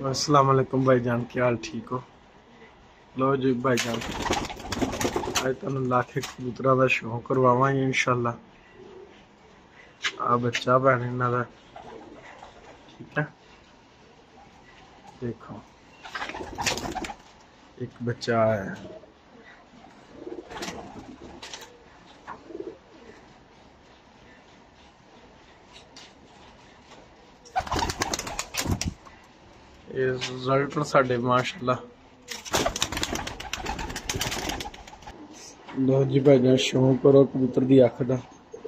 अस्सलाम वालेकुम भाईजान, क्या हाल? ठीक हो? लो जी भाईजान, आज तुम लाखे कबूतरा का शो करवावांगे इंशाल्लाह। आ बच्चा भैन इन्हां दा, ठीक है। देखो एक बच्चा है। ये रिजल्ट साडे माशाल्लाह। लो जी भाईजान, शो करो कबूतर दी अख दा।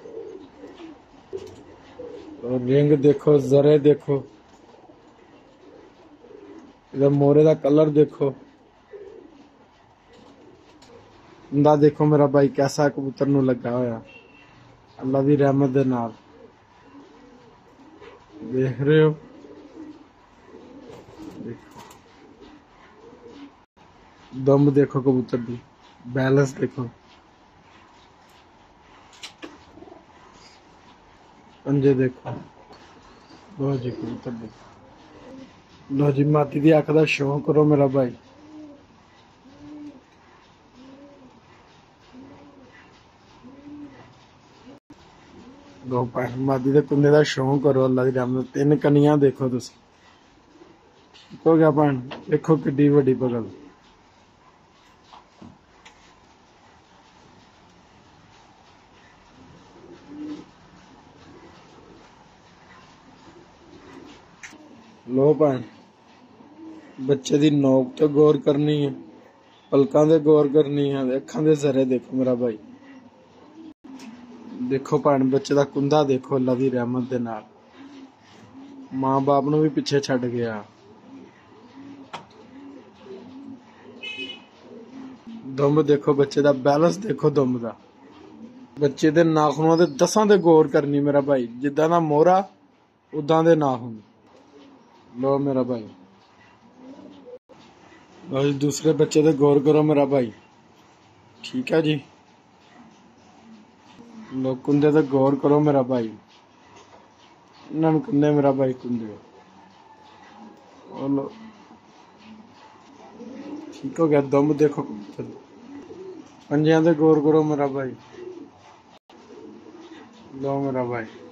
और रिंग देखो, जरे देखो, इधर मोरे दा कलर देखो। कुंदा देखो मेरा भाई कैसा कबूतर नू लगा होया, अल्लाह दी रहमत दे नाल। देख रहे हो? देखो दम देखो कबूतर दी, बैलेंस देखो, पंजे देखो। लो जी कबूतर देखो। लो जी माती दी अख दा शो करो मेरा भाई। लो भाई मादी दे कुंदे दा शो करो, अल्लाह दी रहमत। तीन कनियां देखो तुसी, ठीक हो गया भैन? देखो किड्डी वड्डी पगल। लो भैन, बच्चे दी नोक ते गौर करनी है, पलकां दे गौर करनी है, अखां दे जरे देखो मेरा भाई। देखो भैन बच्चे दा कुंदा देखो, अल्लाह दी रहमत दे नाल। मां बाप नू भी पिछे छड्ड गया। दुम्ब देखो बच्चे दा, बैलेंस देखो दुम्ब दा। बच्चे दे नाखूनां दे दसां दे गौर करनी मेरा भाई, जिद्दां दा मोहरा उदां दे नाखून। लो मेरा भाई, लो जी दूसरे बच्चे दे गौर करो मेरा भाई, ठीक है जी। लो कुंदे दे गौर करो मेरा भाई, इन्हां नू कुंदे मेरा भाई कुंदे। और लो ठीक हो गया। दुम्ब देखो कबूतर, पंजियां दे गौर करो मेरा भाई। लो मेरा भाई।